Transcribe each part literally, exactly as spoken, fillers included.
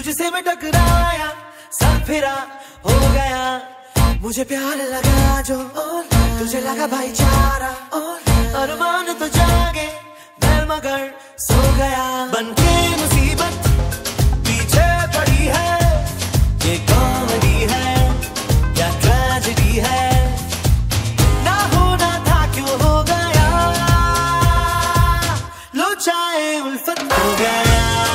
तुझसे मैं टकराया, सर फिरा हो गया, मुझे प्यार लगा जो तुझे लगा भाईचारा। अरमान तो जागे मैं मगर सो गया। बनके मुसीबत पीछे पड़ी है, ये कॉमेडी है या ट्रेजेडी है, ना होना था क्यों हो गया, लो चाहे उल्फत हो गया।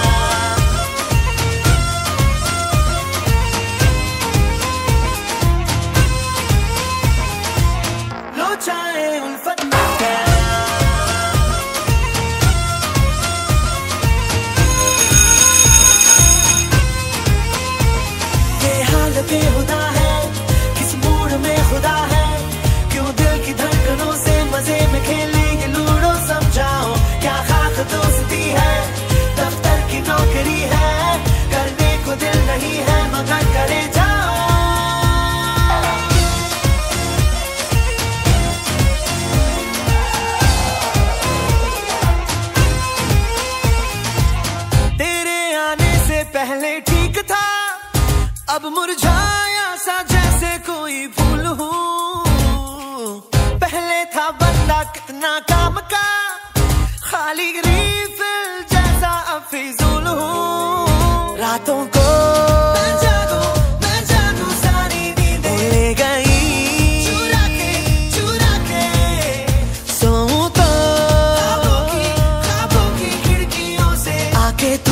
बेहुदा है किस मूड में खुदा है, क्यों दिल की धड़कनों से मजे में खेले ये लूडो। समझाओ क्या खाक दोस्ती है, दफ्तर की नौकरी है, करने को दिल नहीं है मगर करे जाओ। तेरे आने से पहले ठीक था, अब मुरझाया सा जैसे कोई फूल हूँ। पहले था बंदा कितना काम का, खाली रीफिल जैसा अब फिजूल हूँ। रातों को मैं जागूं मैं जागूं सारी नींदें ले गई, चुरा के चुरा के सोऊं तो ख्वाबों की ख्वाबों की खिड़कियों से आके तू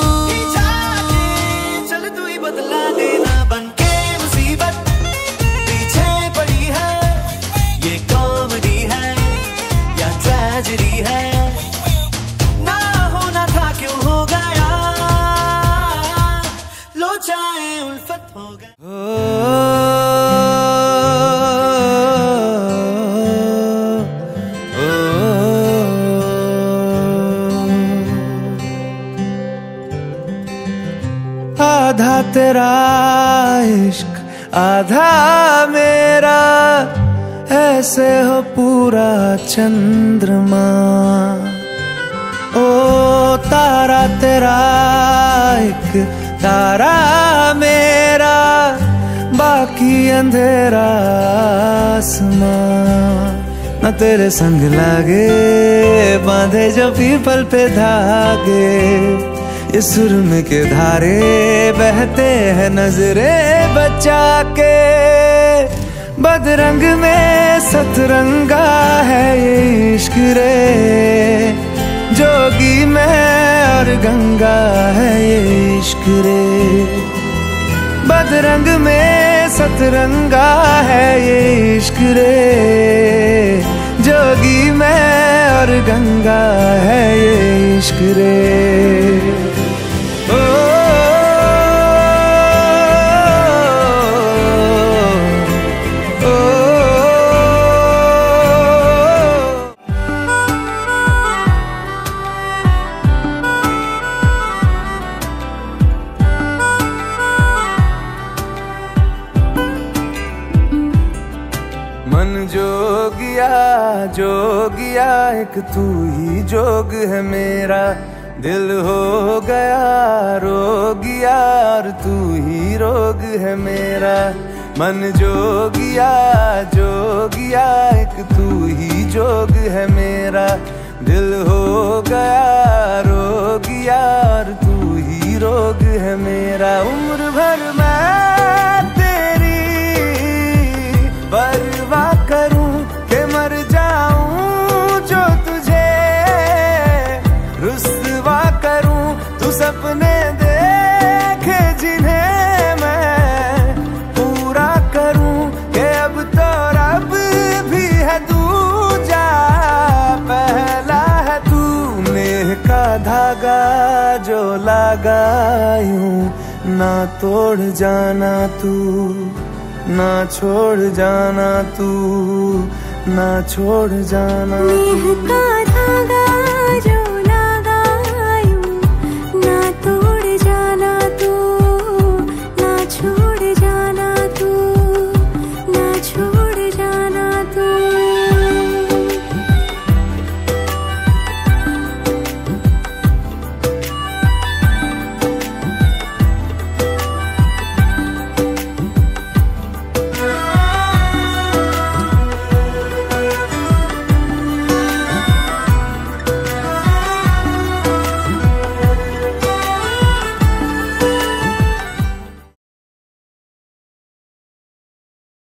चल तू ही बदला देना। बनके मुसीबत पीछे पड़ी है, ये कॉमेडी है या ट्रेजेडी है, ना होना था क्यों हो गया, लो चाहे उल्फत हो गया। आधा तेरा इश्क आधा मेरा, ऐसे हो पूरा चंद्रमा। ओ तारा तेरा एक तारा मेरा, बाकी अंधेरा आसमां। न तेरे संग लागे बांधे जो पीपल पे धागे, इस सुरम के धारे बहते हैं नजरे बचा के। बदरंग में सतरंगा है ये इश्क रे, जोगी में और गंगा है ये इश्क रे। बदरंग में सतरंगा है ये इश्क रे, जोगी में और गंगा है ये इश्क रे। मन जोगिया जोगिया एक तू ही जोग है मेरा, दिल हो गया रोगिया और तू ही रोग है मेरा। मन जोगिया जोगिया एक तू ही जोग है मेरा, दिल हो गया रोगिया और तू ही रोग है मेरा। उम्र भर मैं तेरी परवाह करूं के मर जाऊं, जो तुझे रुस्वा करूं। तू सपने देखे जिन्हें मैं पूरा करूं, के अब तो रब भी है दूजा, पहला है तू। नेह का धागा जो लगा यूं, ना तोड़ जाना तू, ना छोड़ जाना तू, ना छोड़ जाना तू।